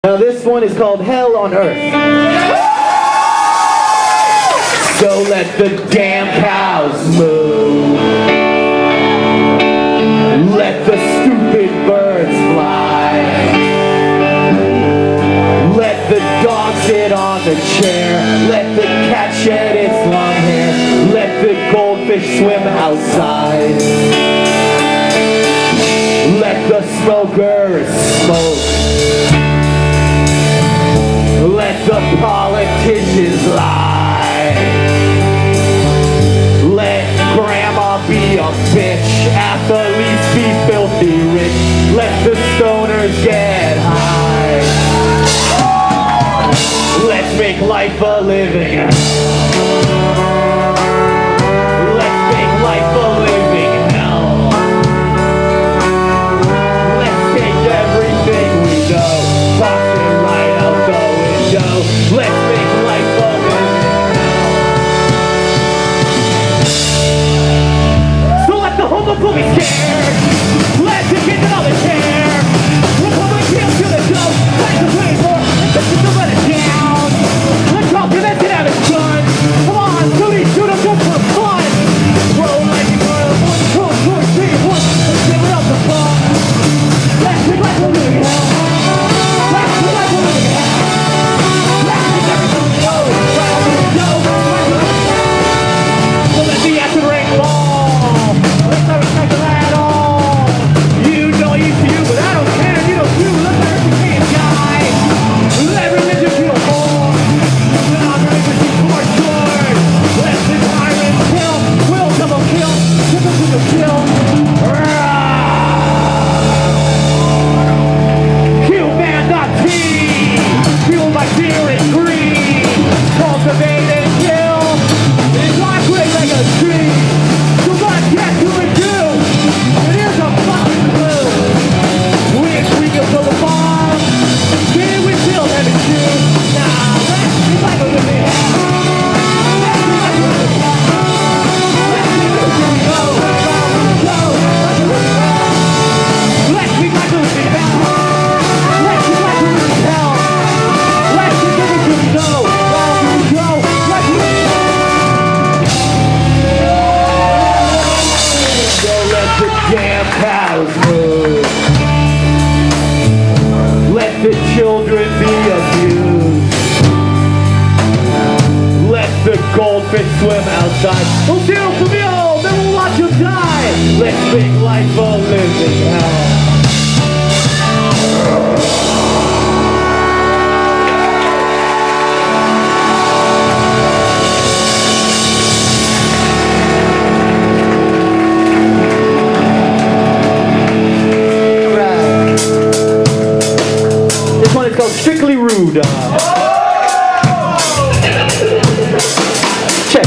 Now this one is called Hell on Earth. So let the damn cows moo. Let the stupid birds fly. Let the dog sit on the chair. Let the cat shed its long hair. Let the goldfish swim outside. Let the smokers smoke. Let the politicians lie. Let grandma be a bitch. Athletes be filthy rich. Let the stoners get high. Let's make life a living. Let's make life a living hell. Let's take everything we know, toss it right out the window. Let's make life a living hell. So let the homophobic scared. Let the kids in all the care. Republic heels to the dough. Like to play for, and just to let it down. Let's talk to this and have it done. Come on, Tony, shoot them just for fun. Roll like you were a one, two, three, one. Let's give it up the fun. Let's make life a living hell. Let's make life a living hell. Let's make everything go. Right on the window. So let the acid rain fall. Let's not respect it at all. You know you to you, but I don't care. You don't do. Let's let everything can't die. Let religion feel more. Let our religion be more short. Let the tyrants kill. We'll double kill. Give them to the kill. Human, not tea. Fueled by fear and greed. Cultivate and kill. It's life great like a tree. So what can do and do? It is a fucking clue. We can build a bomb. Maybe we build heavy too. Now let's be like a living hell. Let's be like a living hell. Let's be like a living hell. Let's be like a living hell. Let's be like a living hell. Let's be like a living hell. Let's go. Let's go. So let the damn cows move. Let the children be abused. Let the goldfish swim outside. We'll see them from the old, then we'll watch them die. Let's make life a living hell. This one is called Strictly Rude. Check.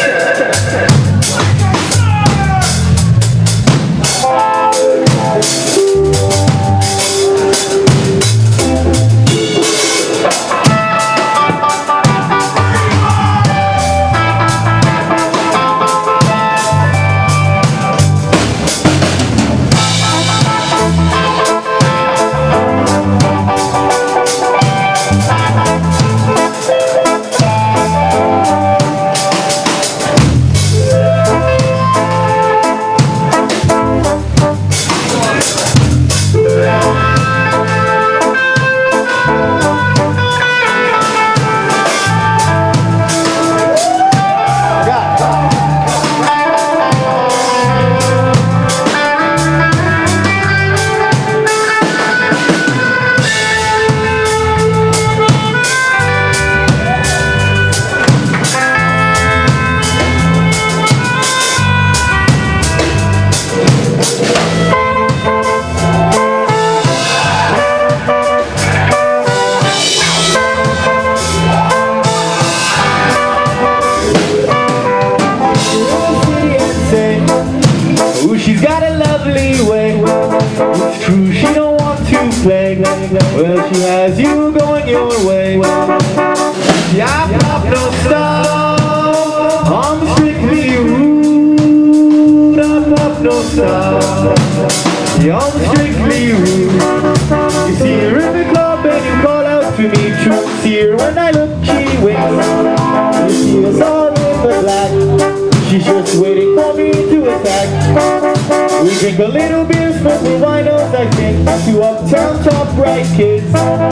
She's got a lovely way. It's true she don't want to play. Well, she has you going your way. Yeah, pop no stuff. I'm strictly rude. I pop no stuff. Yeah, I'm strictly rude. You see her in the club and you call for me to see her. When I look, she winks. You see us all in the black. She's just waiting for me to attack. We drink a little beer, smoke the winos, I think. Two uptown top right kids.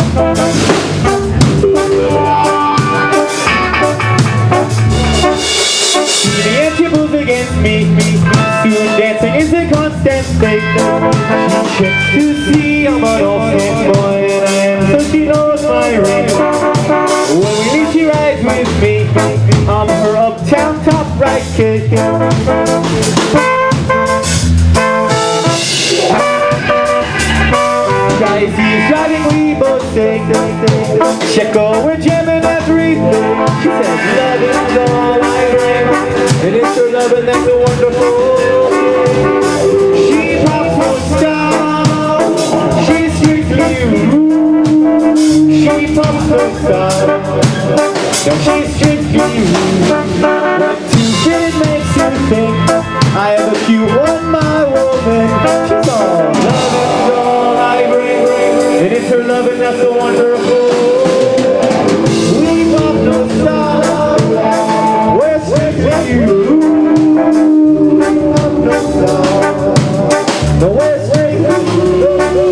The anti-moves against me. Doing dancing is a constant thing. She checks to see I'm an awesome boy, and I am, so she knows my ring. When we meet, she rides with me. I'm her uptown top right kid. Guys, he's driving, we both sing. Checo, we're jamming everything. She says, love is all I bring, and it's her love and that's so wonderful. She pops no style, she's strictly rude. She pops no style, no, she's strictly rude. What you did makes you think I have a cute one, my woman. She's all love is all I bring, and it's her love and that's so wonderful. We pop no style, we're strictly rude. We pop no style, no, we're strictly rude.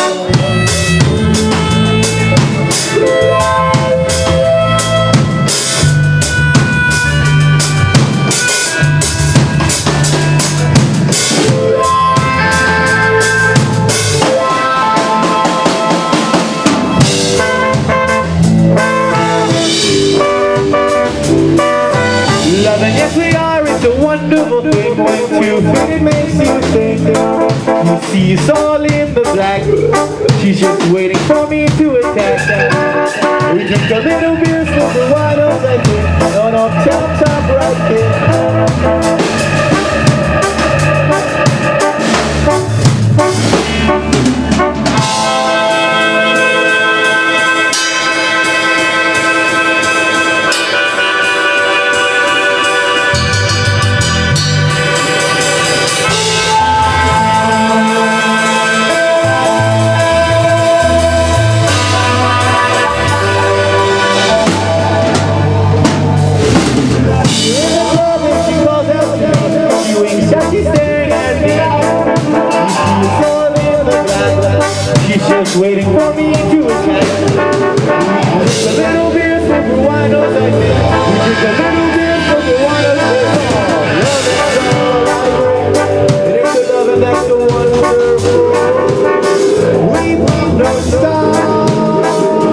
Yes, we are, it's a wonderful thing. When two fit, it makes you think. You see us all in the black. She's just waiting for me to attack. We drink a little beer, smoke the winos, I think. On our top right here. She's just waiting for me to attack. Just a little beer, smoke the winos, I think. We drink a little beer, smoke the winos, I think. Love is all I bring, and it's the love and that's so wonderful. We pop no style,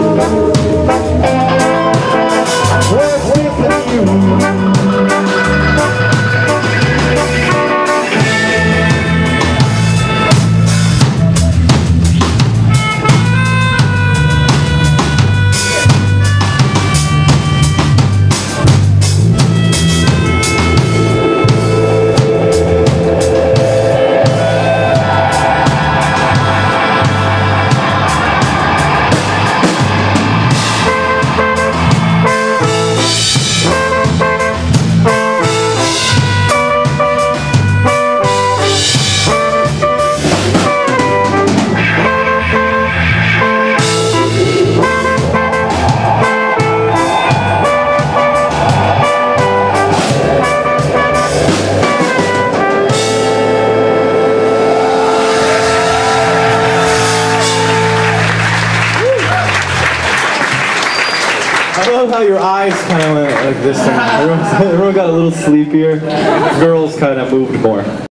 we're with you. I love how your eyes kind of went like this. Everyone got a little sleepier. Girls kind of moved more.